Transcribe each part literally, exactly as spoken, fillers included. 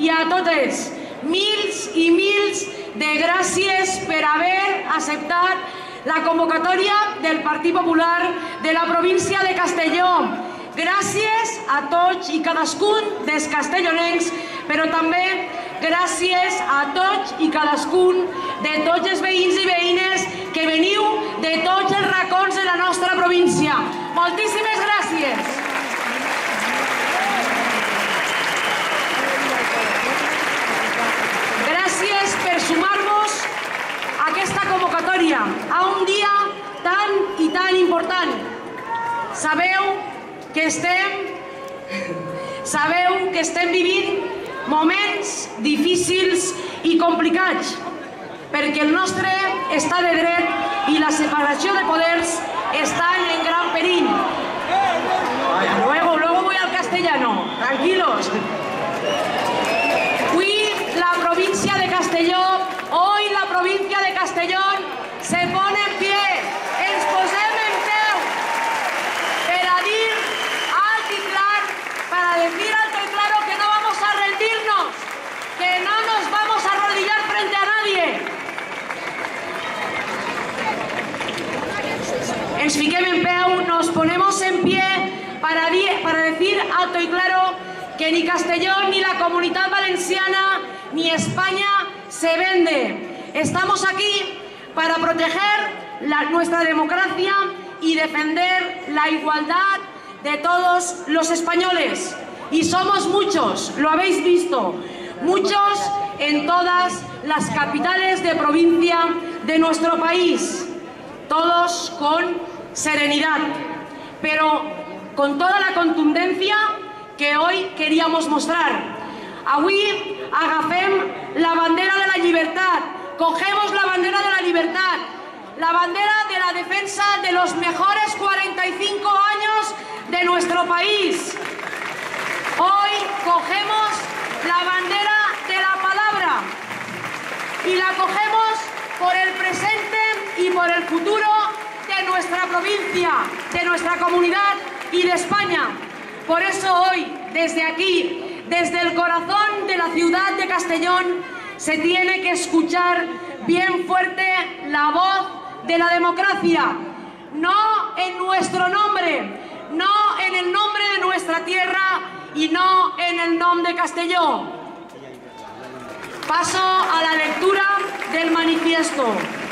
i a totes, mils i mils de gràcies per haver acceptat la convocatòria del Partit Popular de la província de Castelló. Gràcies a tots i cadascun dels castellonencs, però també gràcies a tots i cadascun de tots els veïns i veïnes que veniu de tots els racons de la nostra província. Moltíssimes gràcies! Gràcies per sumar-vos a aquesta convocatòria, a un dia tan i tan important. Sabeu que estem, sabeu que estem vivint moments difícils i complicats, perquè el nostre estat de dret i la separació de poders estan en gran perill. Luego, luego voy al castellano, tranquilos. Hoy la provincia de Castelló, hoy la provincia de Castellón se pone en pie, ens posem en peu per a dir alt i clar, para decir alto y claro que no vamos a rendirnos, que no nos vamos a arrodillar frente a nadie. Ens fiquem en peu, nos ponemos en pie para, para decir alto y claro que ni Castellón, ni la Comunidad Valenciana, ni España se vende. Estamos aquí para proteger la, nuestra democracia y defender la igualdad de todos los españoles. Y somos muchos, lo habéis visto, muchos en todas las capitales de provincia de nuestro país, todos con serenidad, pero con toda la contundencia que hoy queríamos mostrar. Avui agafem la bandera de la llibertat, cogemos la bandera de la libertad, la bandera de la defensa de los mejores cuarenta y cinco años de nuestro país. Hoy cogemos la bandera de la palabra y la cogemos por el presente y por el futuro de nuestra provincia, de nuestra comunidad y de España. Por eso hoy, desde aquí, desde el corazón de la ciudad de Castellón, se tiene que escuchar bien fuerte la voz de la democracia, no en nuestro nombre, no en el nombre de nuestra tierra y no en el nombre de Castelló. Paso a la lectura del manifiesto.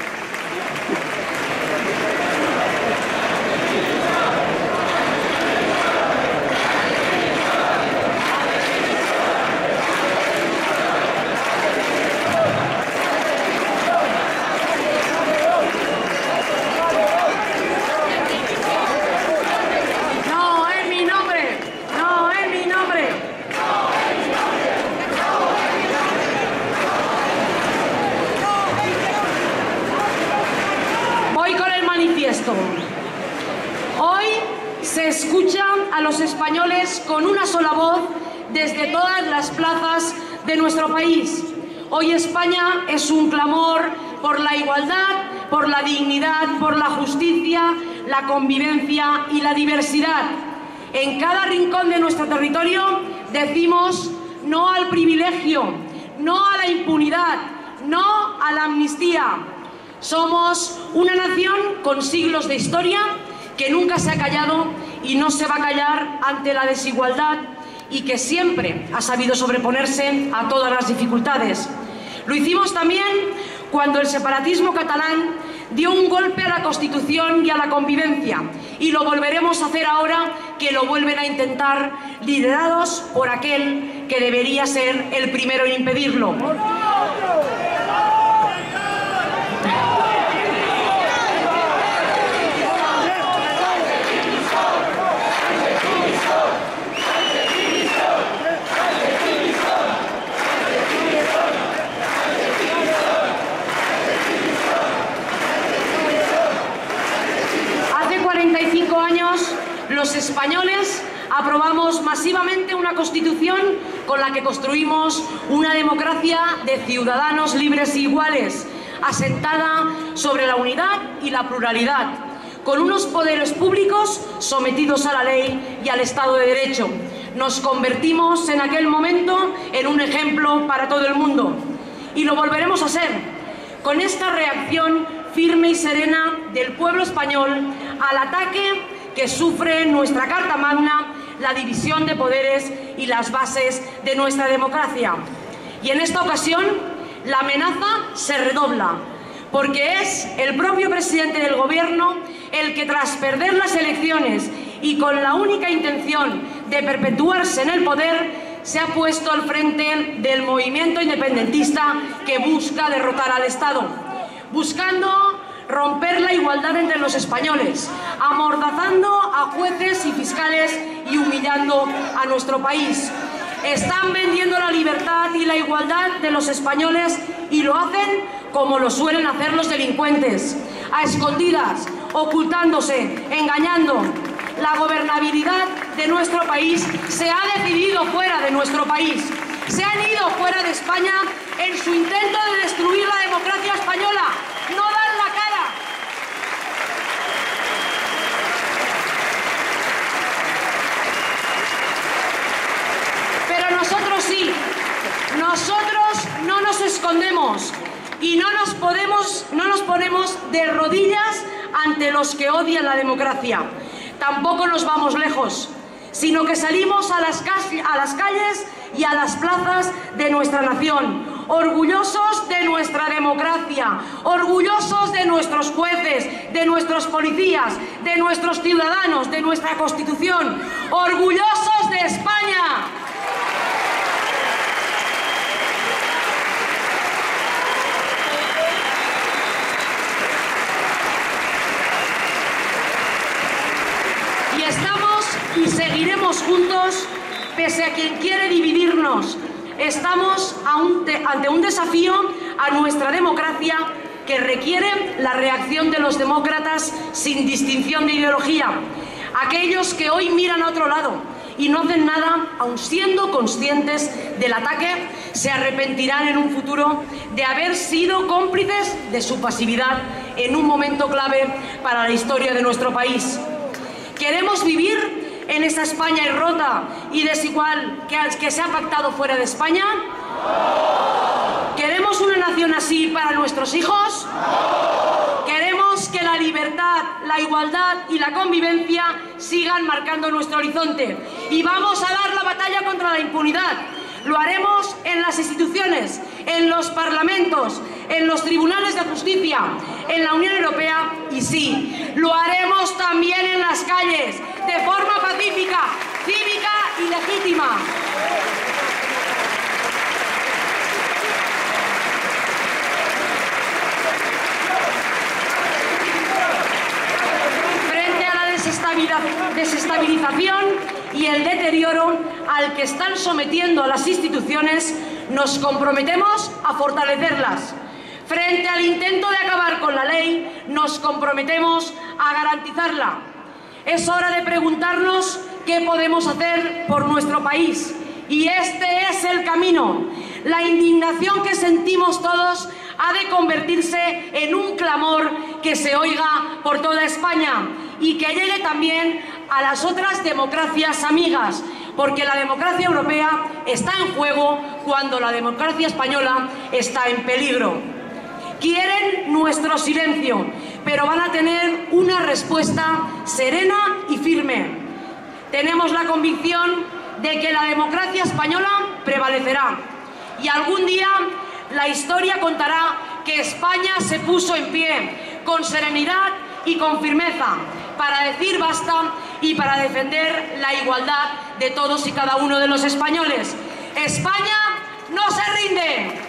Hoy se escucha a los españoles con una sola voz desde todas las plazas de nuestro país. Hoy España es un clamor por la igualdad, por la dignidad, por la justicia, la convivencia y la diversidad. En cada rincón de nuestro territorio decimos no al privilegio, no a la impunidad, no a la amnistía. Somos una nación con siglos de historia que nunca se ha callado y no se va a callar ante la desigualdad y que siempre ha sabido sobreponerse a todas las dificultades. Lo hicimos también cuando el separatismo catalán dio un golpe a la Constitución y a la convivencia, y lo volveremos a hacer ahora que lo vuelven a intentar, liderados por aquel que debería ser el primero en impedirlo. cuarenta y cinco años, los españoles aprobamos masivamente una Constitución con la que construimos una democracia de ciudadanos libres e iguales, asentada sobre la unidad y la pluralidad, con unos poderes públicos sometidos a la ley y al Estado de Derecho. nos convertimos en aquel momento en un ejemplo para todo el mundo. Y lo volveremos a ser, con esta reacción firme y serena del pueblo español al ataque que sufre nuestra Carta Magna, la división de poderes y las bases de nuestra democracia. Y en esta ocasión, la amenaza se redobla, porque es el propio presidente del Gobierno el que, tras perder las elecciones y con la única intención de perpetuarse en el poder, se ha puesto al frente del movimiento independentista que busca derrotar al Estado, buscando romper la igualdad entre los españoles, amordazando a jueces y fiscales y humillando a nuestro país. Están vendiendo la libertad y la igualdad de los españoles y lo hacen como lo suelen hacer los delincuentes, a escondidas, ocultándose, engañando. La gobernabilidad de nuestro país se ha decidido fuera de nuestro país. Se han ido fuera de España en su intento de destruir la democracia española. No dan la cara. Pero nosotros sí. Nosotros no nos escondemos y no nos podemos, no nos ponemos de rodillas ante los que odian la democracia. Tampoco nos vamos lejos, sino que salimos a las, a las calles y a las plazas de nuestra nación, orgullosos de nuestra democracia, orgullosos de nuestros jueces, de nuestros policías, de nuestros ciudadanos, de nuestra Constitución, orgullosos de España. Estamos y seguiremos juntos, pese a quien quiere dividirnos. Estamos ante un desafío a nuestra democracia que requiere la reacción de los demócratas sin distinción de ideología. Aquellos que hoy miran a otro lado y no hacen nada, aun siendo conscientes del ataque, se arrepentirán en un futuro de haber sido cómplices de su pasividad en un momento clave para la historia de nuestro país. ¿Queremos vivir en esa España irrota y desigual que, que se ha pactado fuera de España? ¿Queremos una nación así para nuestros hijos? ¿Queremos que la libertad, la igualdad y la convivencia sigan marcando nuestro horizonte? Y vamos a dar la batalla contra la impunidad. Lo haremos en las instituciones, en los parlamentos, en los tribunales de justicia, en la Unión Europea y sí, lo haremos también en las calles, de forma pacífica, cívica y legítima. Frente a la desestabilización y el deterioro al que están sometiendo a las instituciones, nos comprometemos a fortalecerlas. Frente al intento de acabar con la ley, nos comprometemos a garantizarla. Es hora de preguntarnos qué podemos hacer por nuestro país. Y este es el camino. La indignación que sentimos todos ha de convertirse en un clamor que se oiga por toda España y que llegue también a las otras democracias amigas, porque la democracia europea está en juego cuando la democracia española está en peligro. Quieren nuestro silencio, pero van a tener una respuesta serena y firme. Tenemos la convicción de que la democracia española prevalecerá y algún día la historia contará que España se puso en pie con serenidad y con firmeza para decir basta y para defender la igualdad de todos y cada uno de los españoles. España no se rinde.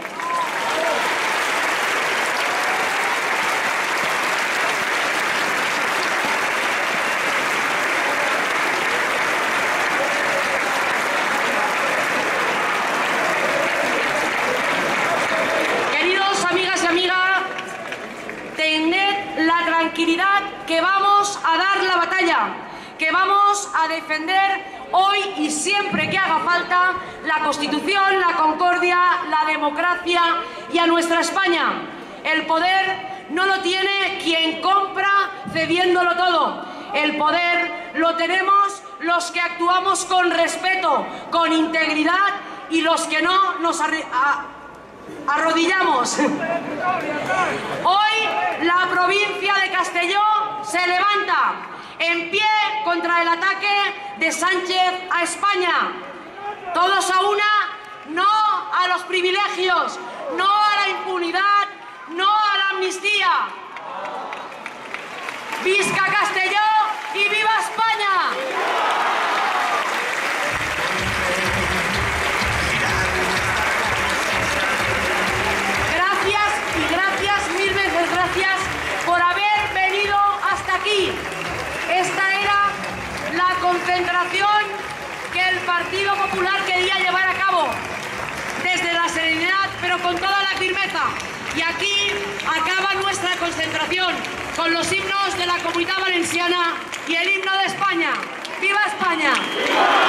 Queridos amigas y amigas, tened la tranquilidad que vamos a dar la batalla, que vamos a defender hoy y siempre que haga falta la Constitución, la concordia, la democracia y a nuestra España. El poder no lo tiene quien compra cediéndolo todo. El poder lo tenemos los que actuamos con respeto, con integridad y los que no nos arrodillamos. Hoy la provincia de Castelló se levanta en pie contra el ataque de Sánchez a España. Todos a una, no a los privilegios, no a la impunidad, no a la amnistía. ¡Visca Castelló y viva España! Gracias y gracias, mil veces gracias por haber venido hasta aquí. Esta era la concentración que el Partido Popular quería llevar a cabo desde la serenidad, pero con toda la firmeza. Y aquí acaba nuestra concentración con los himnos de la Comunidad Valenciana y el himno de España. ¡Viva España!